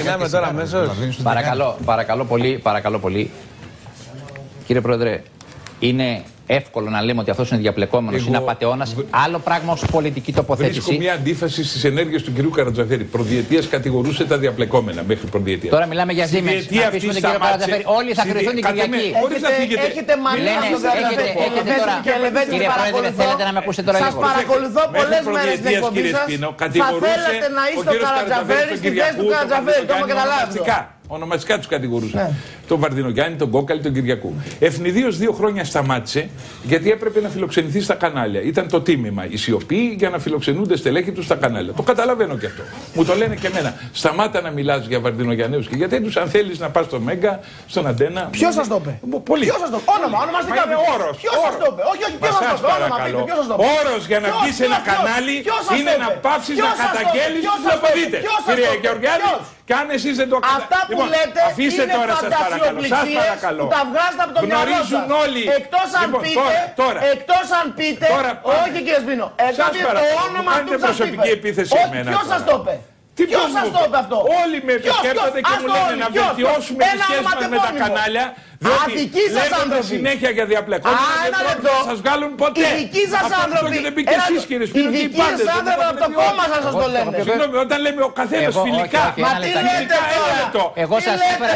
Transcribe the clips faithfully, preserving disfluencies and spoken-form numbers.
Μιλάμε τώρα αμέσως. Παρακαλώ, παρακαλώ πολύ, παρακαλώ πολύ. Κύριε Πρόεδρε, είναι εύκολο να λέμε ότι αυτός είναι διαπλεκόμενος, είναι απατεώνας. Άλλο πράγμα ως πολιτική τοποθέτηση. Βρίσκω μια αντίφαση στις ενέργειες του κυρίου Καρατζαφέρη. Προδιετίας κατηγορούσε τα διαπλεκόμενα μέχρι προδιετίας. Τώρα μιλάμε για ζήμες. Να αφήσουμε τον κύριο Καρατζαφέρη. Όλοι θα κρυθούν την Κυριακή. Έχετε μανία στον Καρατζαφέρη. Κύριε Πρόεδρε, θέλετε να με ακούσετε τώρα λίγο? Σας παρακολουθώ πολλές μέρες στην εκπομπή σας. Θα θέλετε να είστε ο Καρατζαφέρη στη θέση του Καρατζαφέρη. Το έχουμε καταλάβει. Ονομαστικά τους κατηγορούσα. Ναι. Τον Βαρδινογιάννη, τον Κόκαλη, τον Κυριακού. Ευνηδίως δύο χρόνια σταμάτησε γιατί έπρεπε να φιλοξενηθεί στα κανάλια. Ήταν το τίμημα. Η σιωπή για να φιλοξενούνται στελέχη του στα κανάλια. Το καταλαβαίνω και αυτό. Μου το λένε και εμένα. Σταμάτα να μιλάς για Βαρδινογιαννέους και για τέτοιους. Αν θέλεις να πας στο Μέγκα, στον Αντένα. Ποιος σας το είπε? Πολύ. Ποιος σας το είπε? Όνομα, ονομαστικά. Όρος. Ποιος σας το είπε? Όχι, όχι, ποιος σας το είπε? Όρος για να βγεις σε ένα κανάλι είναι να πάψεις να καταγγέλεις τους λοποδίτες. Κύριε Γεωργιάδη. Και αν εσείς δεν το κάνετε. Αυτά που λοιπόν, λέτε αφήστε είναι τώρα, σας παρακαλώ. Σας παρακαλώ. Που τα βγάζετε από το μυαλό σας. Όλοι. Εκτός αν λοιπόν, πείτε, τώρα, τώρα. εκτός αν πείτε, τώρα, όχι κύριε Σπίνο, σας το όνομα του σας προσωπική είπε. επίθεση Όχι, εμένα. ποιος σας το είπε? Ποιος σας το είπε αυτό? Όλοι με επισκέπτονται και μου λένε να βελτιώσουμε τις σχέσεις μας με τα κανάλια. Διότι λέγονται συνέχεια για διαπλεκόμενα και δεν θα σας βγάλουν ποτέ. Οι δικοί σας άνθρωποι, οι δικοί σας άνθρωποι από το κόμμα σας σας το λένε. Συγγνώμη, όταν λέμε ο καθένας φιλικά. Μα τι λέτε τώρα? Εγώ σας έφερα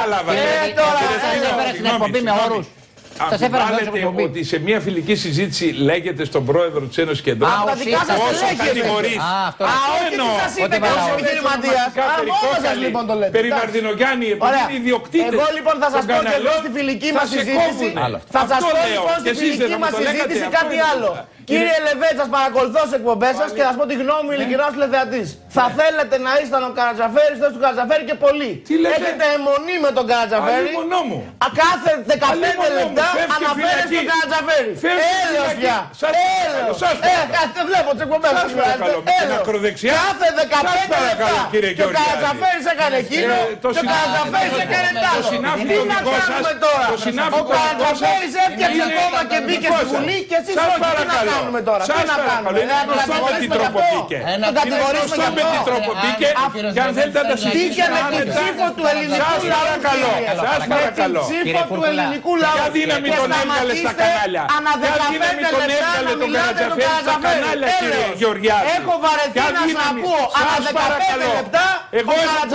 στην εκπομπή με όρους. Αμφιβάλλετε ότι σε μια φιλική συζήτηση λέγεται στον πρόεδρο της Ένωσης Κεντρών όσο κατηγορείς. Α, όχι τι σας είπε τόσο επιχειρηματίας. Μόνο σας λοιπόν το λέτε. Περί Βαρδινογιάννη, επειδή είναι ιδιοκτήτες. Εγώ λοιπόν θα σας πω και εγώ στη φιλική μας συζήτηση. Θα σας πω λοιπόν στη φιλική μας συζήτηση κάτι άλλο. Κύριε Λεβέτ, σας παρακολουθώ σε εκπομπές σας και θα σας πω τη γνώμη μου ειλικρινά ως τηλεθεατής. Θα θέλετε να ήσταν ο Καρατζαφέρης, θέση του Καρατζαφέρη και πολύ. Έχετε αιμονή με τον Καρατζαφέρη. Κάθε δεκαπέντε λεπτά αναφέρεστε στον Καρατζαφέρη. Έλεος πια. Έλεος. Ε, βλέπω τις εκπομπές σας. Έλεος. Κάθε δεκαπέντε λεπτά. Και ο Καρατζαφέρης έκανε εκείνο και ο Καρατζαφέρης έκανε τ' άλλο. Τι να κάνουμε τώρα? Ο Καρατζαφέρης έφτιαξε κόμμα και μπήκε στη Βουλή και εσείς όχι. Τι να κάνουμε τώρα? Τι να κάνουμε? Είναι γνωστό με τι τρόπο μπήκε. Τον κατηγορήσουμε για με τι τρόπο μπήκε και αν θέλετε να τα μπήκε με την ψήφο του ελληνικού λαού. Σας παρακαλώ. Με την ψήφο του ελληνικού λαού. Ποια δύναμη τον έβγαλε στα κανάλια? Ποια δύναμη τον έβγαλε τον Καρατζαφέρη στα κανάλια, κύριε Γεωργιάδη? Έχω βαρεθεί να σας ακούω ανά δεκαπέντε λεπτά. Εγώ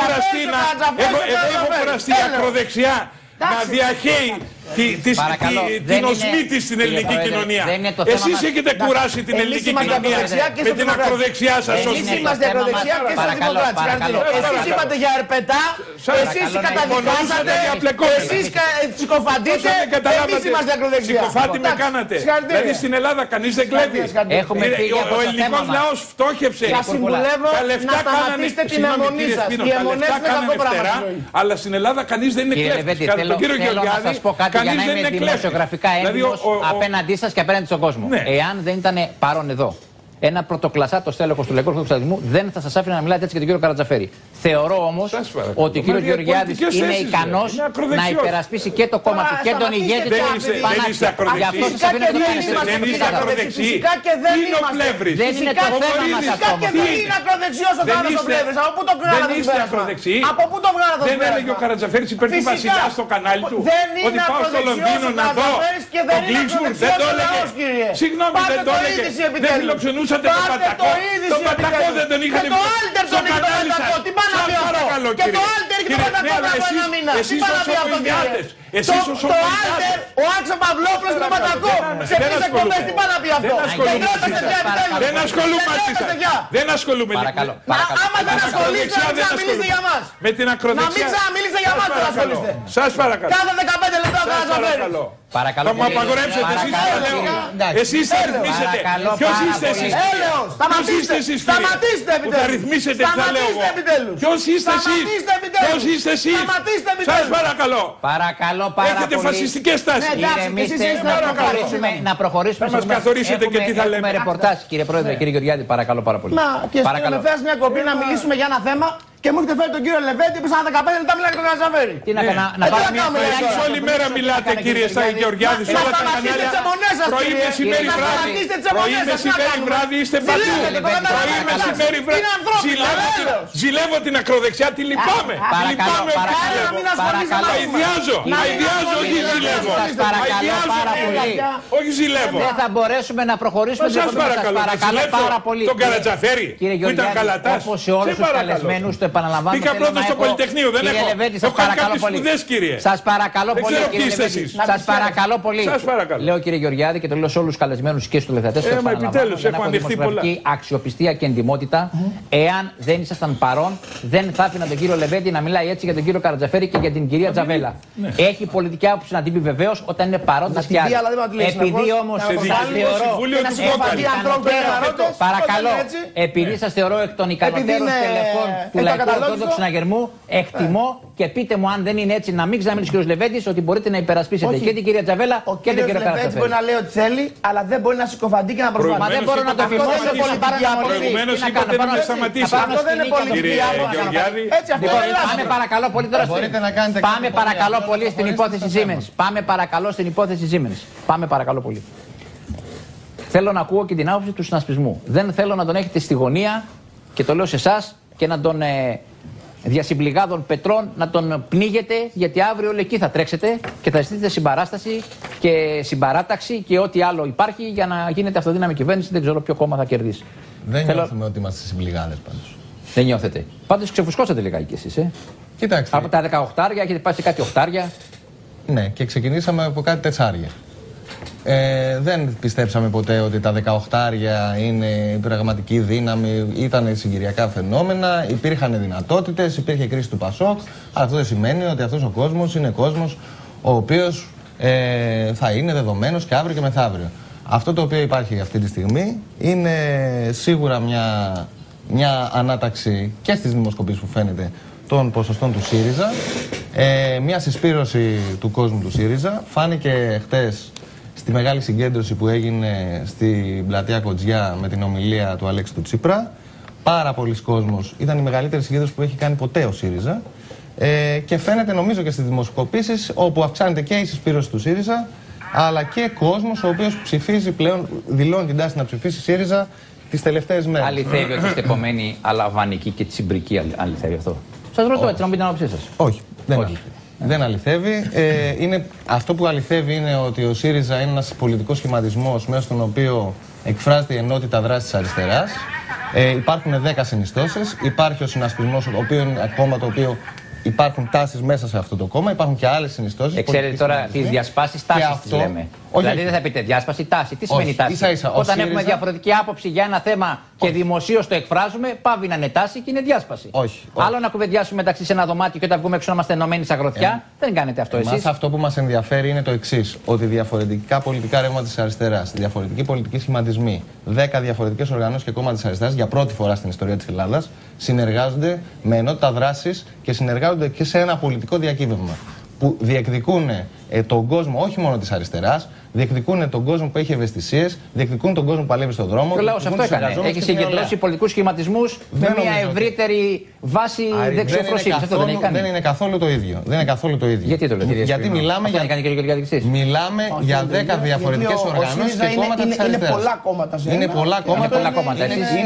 έχω κουραστεί η ακροδεξιά να διαχέει την οσμή της στην ελληνική κοινωνία. Εσείς έχετε κουράσει την ελληνική κοινωνία με την ακροδεξιά σας οσμή. Εμείς είμαστε ακροδεξιά και στους δημοκράτες. Εσείς είπατε για ερπετά, εσείς καταδικάσατε, εσείς συκοφαντείτε, εμείς είμαστε ακροδεξιά. Συκοφάντη με κάνατε. Δηλαδή στην Ελλάδα κανείς δεν κλέβει. Ο ελληνικός λαός φτώχευσε. Σας συμβουλεύω να σταματήσετε την αιμονή σας. Οι αιμονές είναι κακό πράγμα. Αλλά στην Ελλάδα κανείς δεν είναι κλέφτης. Τον κύριο Γεωργιάδη, για να είμαι δημοσιογραφικά έντιμος δηλαδή, απέναντί σας και απέναντι στον κόσμο. Ναι. Εάν δεν ήταν παρόν εδώ ένα πρωτοκλασσάτο στέλεχος του Λαϊκού Σοσιαλισμού, δεν θα σας άφηνα να μιλάτε έτσι για τον κύριο Καρατζαφέρη. Θεωρώ όμως ότι ο κύριος Γεωργιάδης είναι ικανός να υπερασπίσει και το κόμμα του και τον ηγέτη του Πανάθηκα. Γι' αυτό σας αφήνω να το κάνετε. Δεν είστε ακροδεξιοί. Φυσικά και δεν είμαστε. Δεν είναι το θέμα μας αυτό. Φυσικά και δεν είναι ακροδεξιός ο Θάνος ο Πλεύρης. Από πού το βγάλατε το συμπέρασμα? Από πού το βγάλατε το συμπέρασμα? Δεν έλεγε ο Καρατζαφέρης υπέρ του Βασιλιά στο κανάλι του ότι πάω στο Λονδίνο να δω τον Κλίξμουρ. Δεν το έλεγε. Συγγνώμη, δεν το έλεγε. Δεν φιλοξενούσατε τον Πατακό. Τον Πατακό δεν τον είχατε βγει. Στο κανάλι σας. Τι πάνε να πει αυτό? Και το Άλτερ και το Πατακό πριν από ένα μήνα. Τι πάνε να πει αυτό κύριε? Το Άλτερ, ο Άξο Παυλόπουλος και το Πατακό. Σε τρεις εκπομπές τι πάνε να πει αυτό? Δεν ασχολούμαι μαζί σας. Δεν ασχολούμαι. Άμα δεν ασχολείστε να μην ξαναμιλήσετε για μας. Με την ακροδεξιά. Να μην ξαναμιλήσετε για μας που ασχολείστε. Σας παρακαλώ. Κάθε δεκαπέντε λεπτά ο Καρατζαφέρης. Παρακαλώ. Θα μου απαγορέψετε εσείς το λέω. Εσείς θα ρυθμίσετε. Ποιος είστε εσείς? Έλεος. Σταματήστε εσείς. Σταματήστε επιτέλους. Θα ρυθμίσετε τι θα λέω εγώ. Ποιος είστε εσείς? Ποιος είστε εσείς? Σας παρακαλώ. Παρακαλώ πάρα πολύ. Έχετε φασιστικές τάσεις. Ηρεμήστε να προχωρήσουμε. Θα μας καθορίσετε και τι θα λέμε. Έχουμε ρεπορτάζ κύριε Πρόεδρε, κύριε Γεωργιάδη, παρακαλώ πάρα πολύ. Μα και στην Ελευθέρας μια κοπή να μιλήσουμε για ένα θέμα και μου έχετε φέρει τον κύριο Λεβέντη που σαν δεκαπέντε λεπτά μιλάει για τον Καρατζαφέρη. Τι να κάνω, να ε, πάρω μια Εσείς όλη μέρα μιλάτε, κύριε Στάγη Γεωργιάδη, σε όλα τα κανάλια. Πρωί, μεσημέρι, βράδυ. Πρωί, μεσημέρι, βράδυ είστε παντού. Πρωί, μεσημέρι, βράδυ. Ζηλεύω την ακροδεξιά, τη λυπάμαι. Λυπάμαι. Αηδιάζω. Αηδιάζω, όχι ζηλεύω. Όχι ζηλεύω. Δεν θα μπορέσουμε να προχωρήσουμε. Σας παρακαλώ, πάρα πολύ. Τον Καρατζαφέρη που ήταν καλατάς. Όπως σε όλους τους καλεσμένους, το επαναλαμβάνω. Πήγα πρώτο στο Πολυτεχνείο, δεν έχω. Έχω κάνει κάποιες σπουδές, κύριε. Σας παρακαλώ πολύ, κύριε Λεβέντη. Σας παρακαλώ πολύ. Λέω, κύριε Γεωργιάδη, και το λέω σε όλους τους καλεσμένους και στους τηλεθεατές. Ε, μα επιτέλους έχω ανοιχτεί πολλά. Αξιοπιστία και εντιμότητα. Εάν δεν ήσασταν παρόν, δεν θα άφηνα τον κύριο Λεβέντη να μιλάει έτσι για τον κύριο Καρατζαφέρη και για την κυρία Τζαβέλα. Έχει πολιτική άποψη να την πει βεβαίως όταν είναι παρόντες και άλλοι. Επειδή όμως σας θεωρώ. Παρακαλώ, επειδή σας θεωρώ εκ των ικανοτέρων στελεχών του Λαϊκού Ορθόδοξου Συναγερμού, εκτιμώ και πείτε μου αν δεν είναι έτσι να μην ξαναμιλήσει ο κύριος Λεβέντης ότι μπορείτε να υπερασπίσετε και την κυρία Τζαβέλα και τον κύριο Καρατζαφέρη. Μπορεί να λέει ό,τι θέλει, αλλά δεν μπορεί να συκοφαντεί και να προσπαθεί. Μα δεν μπορώ να το φημώσω πολύ παρακαλώ. Προηγουμένως είπατε να σταματήσει. Αυτό δεν είναι πολιτική άποψη. Έτσι, αυτό είναι λάθος. Πάμε παρακαλώ πολύ τώρα. Πάμε παρακαλώ πολύ στην υπόθεση Siemens. Πάμε παρακαλώ στην υπόθεση Siemens. Πάμε παρακαλώ πολύ. Θέλω να ακούω και την άποψη του συνασπισμού. Δεν θέλω να τον έχετε στη γωνία και το λέω σε εσάς και να τον ε, διασυμπληγάδων πετρών να τον πνίγετε, γιατί αύριο όλοι εκεί θα τρέξετε και θα ζητήσετε συμπαράσταση και συμπαράταξη και ό,τι άλλο υπάρχει για να γίνεται αυτοδύναμη κυβέρνηση. Δεν ξέρω ποιο κόμμα θα κερδίσει. Δεν θέλω... νιώθουμε ότι είμαστε συμπληγάδες πάντως. Δεν νιώθετε. Πάντως ξεφουσκώσατε λιγάκι κι εσείς. Ε. Κοιτάξτε. Από τα δεκαοχτάρια έχετε πάει σε κάτι οχτάρια. Ναι, και ξεκινήσαμε από κάτι τεσσάρια. Ε, δεν πιστέψαμε ποτέ ότι τα δεκαοχτάρια είναι η πραγματική δύναμη, ήταν συγκυριακά φαινόμενα, υπήρχαν δυνατότητες, υπήρχε κρίση του Πασόκ. Αυτό δεν σημαίνει ότι αυτός ο κόσμος είναι κόσμος ο οποίος ε, θα είναι δεδομένος και αύριο και μεθαύριο. Αυτό το οποίο υπάρχει αυτή τη στιγμή είναι σίγουρα μια, μια ανάταξη και στις δημοσκοπήσεις που φαίνεται των ποσοστών του ΣΥΡΙΖΑ, ε, μια συσπήρωση του κόσμου του ΣΥΡΙΖΑ. Φάνηκε χτες στη μεγάλη συγκέντρωση που έγινε στην πλατεία Κοτζιά με την ομιλία του Αλέξη του Τσίπρα. Πάρα πολλοί κόσμος, ήταν η μεγαλύτερη συγκέντρωση που έχει κάνει ποτέ ο ΣΥΡΙΖΑ. Ε, και φαίνεται νομίζω και στις δημοσκοπήσεις, όπου αυξάνεται και η συσπήρωση του ΣΥΡΙΖΑ, αλλά και κόσμος ο οποίος ψηφίζει πλέον, δηλώνει την τάση να ψηφίσει ΣΥΡΙΖΑ τις τελευταίες μέρες. Αληθεύει ότι είστε κομμένοι αλαβανική και τσιμπρική, αληθεύει αυτό? Σας ρωτώ έτσι, να μου πείτε την άποψή σας. Όχι, δεν αληθεύει. Δεν αληθεύει. Ε, είναι, αυτό που αληθεύει είναι ότι ο ΣΥΡΙΖΑ είναι ένας πολιτικός σχηματισμός μέσα στον οποίο εκφράζεται η ενότητα δράσης της αριστεράς. Ε, υπάρχουν δέκα συνιστώσεις. Υπάρχει ο συνασπισμός, ο οποίο είναι ένα κόμμα το οποίο υπάρχουν τάσεις μέσα σε αυτό το κόμμα. Υπάρχουν και άλλες συνιστώσεις. Ξέρετε τώρα τις διασπάσεις τάσεις τις λέμε. Όχι, δηλαδή δεν θα πείτε διάσπαση, τάση. Τι σημαίνει τάση? Ίσα, ίσα. Όταν ΣΥΡΙΖΑ... έχουμε διαφορετική άποψη για ένα θέμα και δημοσίως το εκφράζουμε, πάβει να είναι τάση και είναι διάσπαση. Όχι, όχι. Άλλο να κουβεντιάσουμε μεταξύ σε ένα δωμάτιο και όταν βγούμε έξω να είμαστε ενωμένοι σαν γροθιά. Ε, δεν κάνετε αυτό εσείς. Αυτό που μας ενδιαφέρει είναι το εξής: ότι διαφορετικά πολιτικά ρεύματα της αριστεράς, διαφορετικοί πολιτικοί σχηματισμοί, δέκα διαφορετικές οργανώσεις και κόμματα της αριστεράς για πρώτη φορά στην ιστορία της Ελλάδας συνεργάζονται με ενότητα δράσης και συνεργάζονται και σε ένα πολιτικό διακύβευμα. Που διεκδικούν ε, τον κόσμο όχι μόνο της αριστεράς, διεκδικούν τον κόσμο που έχει ευαισθησίες, διεκδικούν τον κόσμο που παλεύει στον δρόμο. Και ο λαός αυτό έκανε. Έχει συγκεντρώσει πολιτικούς σχηματισμούς με μια ευρύτερη βάση δεξιοφροσύνης. Αυτό δεν έχει κάνει. Δεν είναι καθόλου το ίδιο. Δεν είναι καθόλου το ίδιο. Γιατί το λέτε? Γιατί μιλάμε για, μιλάμε για δέκα διαφορετικές οργανώσεις και κόμματα της αριστεράς. Είναι πολλά κόμματα. Είναι πολλά κόμματα.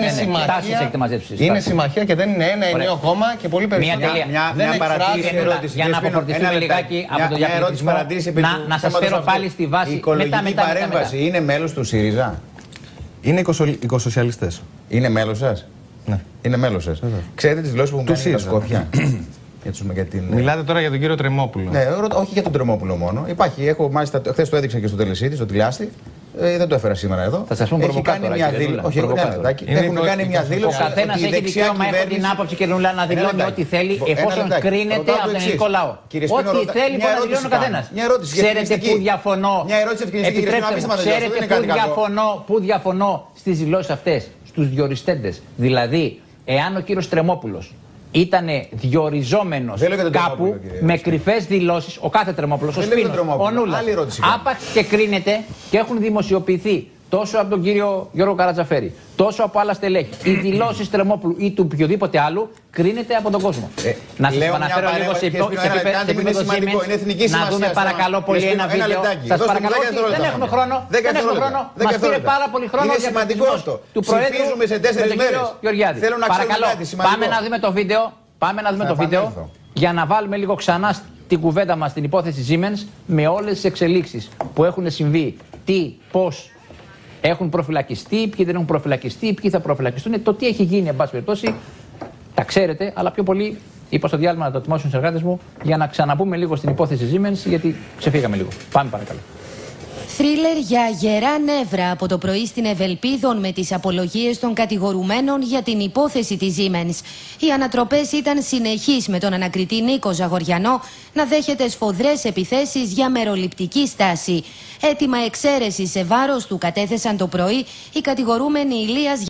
Είναι συμμαχία και δεν είναι ένα ενιαίο κόμμα και πολύ περισσότερο. Μια παρατήρηση ερώτηση. Για να αποφερθούμε λιγάκι από το διακριτισμό, να σας φέρω πάλι στη βάση. Η οικολογική παρέμβαση είναι μέλος του ΣΥΡΙΖΑ? Είναι οικοσοσιαλιστές. Είναι μέλος σας? Ναι. Είναι μέλος σας. Ξέρετε τις δηλώσεις που μου κάνει για τα Σκόπια? Για την... Μιλάτε τώρα για τον κύριο Τρεμόπουλο. Ναι, όχι για τον Τρεμόπουλο μόνο. Υπάρχει, έχω μάλιστα, χθες το έδειξα και στο Τελεσίτη, στο Τηλιάστη. Ε, δεν το έφερα σήμερα εδώ. Θα σας πούμε προβοκάτορα. Έχουν κάνει μια δήλωση. Ο καθένας έχει δικαίωμα, έχω την άποψη και να δηλώνει ό,τι θέλει, εφόσον κρίνεται από τον ελληνικό λαό. Ό,τι θέλει μπορεί να δηλώνει ο καθένας. Ξέρετε πού διαφωνώ? Ξέρετε πού διαφωνώ, πού διαφωνώ στις δηλώσεις αυτές, στους διοριστέντες? Δηλαδή, εάν ο κύριος Τρεμόπουλος ήταν διοριζόμενος κάπου με κρυφές δηλώσεις, ο κάθε Τρεμόπουλος, ο Σπίνος, ο Νούλας, άπαξ και κρίνεται και έχουν δημοσιοποιηθεί τόσο από τον κύριο Γιώργο Καρατζαφέρη, τόσο από άλλα στελέχη, οι δηλώσεις Τρεμόπουλου ή του οποιοδήποτε άλλου, κρίνεται από τον κόσμο. Ε, να σας επαναφέρω λίγο σε επίπεδο Siemens, να δούμε παρακαλώ πολύ ένα βίντεο. Σας παρακαλώ, δεν έχουμε χρόνο. Δεν έχουμε χρόνο. Μας πήρε πάρα πολύ χρόνο για το του Προέδρου με τον κύριο Γεωργιάδη. Παρακαλώ, πάμε να δούμε το βίντεο. Πάμε να δούμε το βίντεο για να βάλουμε λίγο ξανά την κουβέντα μας στην υπόθεση Siemens με όλες τις εξελίξεις που έχουν συμβεί, τι, πώς έχουν προφυλακιστεί, ποιοι δεν έχουν προφυλακιστεί, ποιοι θα προφυλακιστούν, το τι έχει γίνει, εν πάση περιπτώσει, τα ξέρετε, αλλά πιο πολύ είπα στο διάλειμμα να το ετοιμάσουν οι συνεργάτες μου για να ξαναπούμε λίγο στην υπόθεση Siemens, γιατί ξεφύγαμε λίγο. Πάμε παρακαλώ. Θρίλερ για γερά νεύρα από το πρωί στην Ευελπίδων με τις απολογίες των κατηγορουμένων για την υπόθεση της Siemens. Οι ανατροπές ήταν συνεχείς με τον ανακριτή Νίκο Ζαγοριανό να δέχεται σφοδρές επιθέσεις για μεροληπτική στάση. Έτοιμα εξαίρεση σε βάρος του κατέθεσαν το πρωί οι κατηγορούμενοι Ηλίας